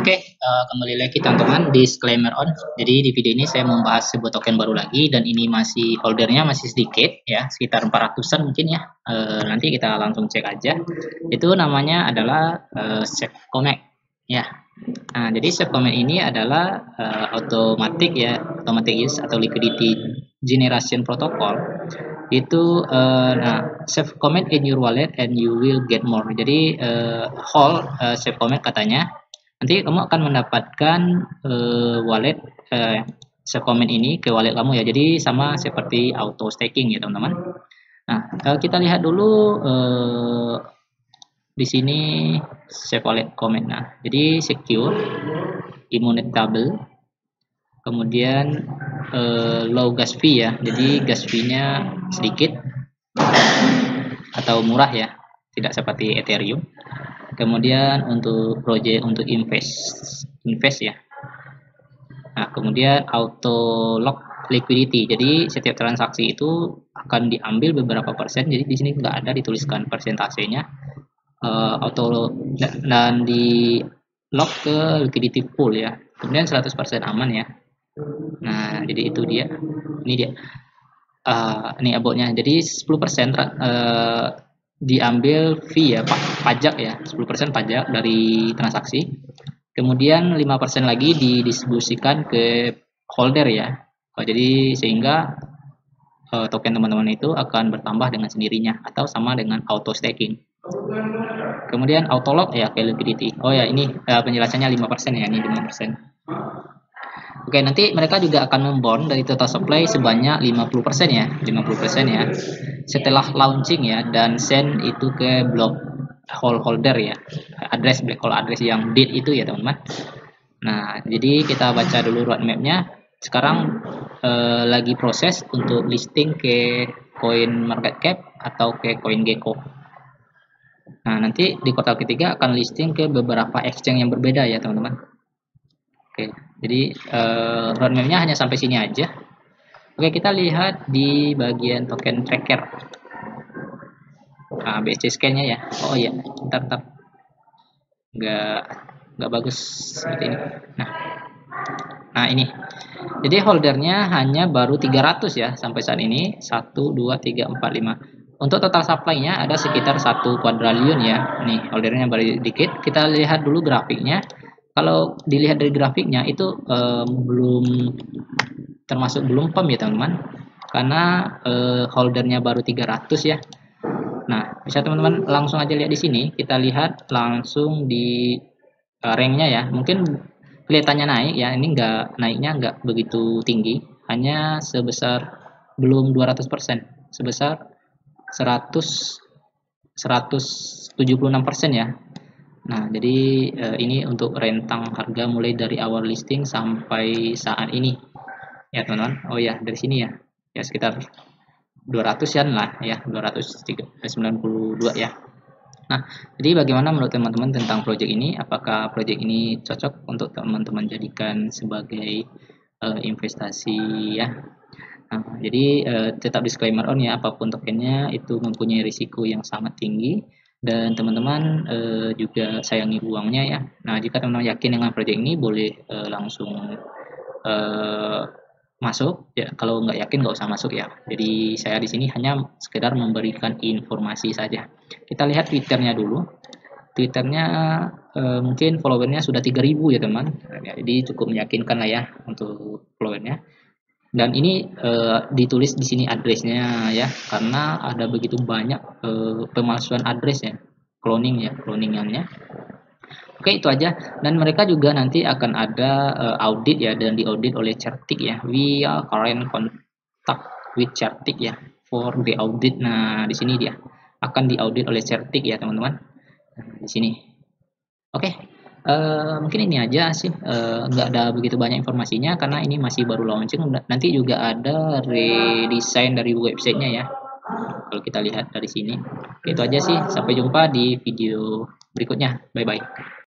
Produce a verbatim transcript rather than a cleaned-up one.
Oke, uh, kembali lagi teman-teman, disclaimer on. Jadi di video ini saya membahas sebuah token baru lagi dan ini masih holdernya masih sedikit ya, sekitar empat ratusan mungkin ya. Uh, nanti kita langsung cek aja. Itu namanya adalah uh, SafeConnect ya. Nah, jadi SafeConnect ini adalah uh, automatic ya, automatic use atau liquidity generation protocol. Itu uh, nah, SafeConnect in your wallet and you will get more. Jadi uh, hold uh, SafeConnect katanya. Nanti kamu akan mendapatkan uh, wallet uh, SafeConnect ini ke wallet kamu ya. Jadi sama seperti auto staking ya teman-teman. Nah uh, kita lihat dulu uh, di sini SafeConnect. Nah jadi secure, immutable, kemudian uh, low gas fee ya. Jadi gas fee-nya sedikit atau murah ya, tidak seperti Ethereum. Kemudian untuk project untuk invest invest ya. Nah, kemudian auto lock liquidity. Jadi setiap transaksi itu akan diambil beberapa persen. Jadi di sini nggak ada dituliskan persentasenya. Uh, auto dan di lock ke liquidity pool ya. Kemudian seratus persen aman ya. Nah, jadi itu dia. Ini dia. Uh, ini abotnya. Jadi sepuluh persen uh, diambil fee ya, Pak, pajak ya, sepuluh persen pajak dari transaksi. Kemudian lima persen lagi didistribusikan ke holder ya. Oh, jadi sehingga uh, token teman-teman itu akan bertambah dengan sendirinya atau sama dengan auto staking. Kemudian auto lock ya ke liquidity. Oh ya, ini uh, penjelasannya lima persen ya, ini lima persen. Oke, nanti mereka juga akan membond dari total supply sebanyak lima puluh persen ya, lima puluh persen ya. Setelah launching ya, dan send itu ke block hole holder ya, address black hole address yang date itu ya teman-teman. Nah, jadi kita baca dulu roadmapnya. Sekarang eh, lagi proses untuk listing ke Coin Market Cap atau ke CoinGecko. Nah, nanti di kuartal ketiga akan listing ke beberapa exchange yang berbeda ya teman-teman. Oke, jadi uh, roadmapnya hanya sampai sini aja. Oke, kita lihat di bagian token tracker. Nah, B S C scan-nya ya. Oh iya, bentar, bentar. Nggak, nggak bagus seperti ini. Nah, nah ini. Jadi holdernya hanya baru tiga ratus ya sampai saat ini. satu, dua, tiga, empat, lima. Untuk total supply-nya ada sekitar satu kuadriliun ya. Nih, holdernya baru dikit. Kita lihat dulu grafiknya. Kalau dilihat dari grafiknya itu um, belum termasuk belum pump ya teman-teman, karena uh, holdernya baru tiga ratus ya. Nah, bisa teman-teman langsung aja lihat di sini. Kita lihat langsung di uh, ranknya ya. Mungkin kelihatannya naik ya. Ini enggak, naiknya enggak begitu tinggi, hanya sebesar belum dua ratus persen, sebesar seratus seratus tujuh puluh enam persen ya. Nah, jadi eh, ini untuk rentang harga mulai dari awal listing sampai saat ini. Ya, teman-teman. Oh ya, dari sini ya. Ya sekitar dua ratusan lah ya, dua ratus sembilan puluh dua ya. Nah, jadi bagaimana menurut teman-teman tentang project ini? Apakah project ini cocok untuk teman-teman jadikan sebagai uh, investasi ya? Nah, jadi uh, tetap disclaimer on ya, apapun tokennya itu mempunyai risiko yang sangat tinggi. Dan teman-teman uh, juga sayangi uangnya ya. Nah, jika teman-teman yakin dengan project ini, boleh uh, langsung uh, masuk ya. Kalau nggak yakin nggak usah masuk ya. Jadi saya di sini hanya sekedar memberikan informasi saja. Kita lihat Twitternya dulu. Twitternya uh, mungkin followernya sudah tiga ribu ya teman. Nah, jadi cukup meyakinkan lah ya untuk followernya. Dan ini uh, ditulis di sini addressnya ya, karena ada begitu banyak uh, pemalsuan address ya, cloning ya, cloningannya. Oke, itu aja. Dan mereka juga nanti akan ada uh, audit ya, dan diaudit oleh Certik ya. We are current contact with Certik ya for the audit. Nah, di sini dia akan diaudit oleh Certik ya teman-teman. Nah, di sini. Oke. Uh, mungkin ini aja sih, uh, nggak ada begitu banyak informasinya karena ini masih baru launching. Nanti juga ada redesign dari websitenya ya, kalau kita lihat dari sini. Itu aja sih, sampai jumpa di video berikutnya, bye bye.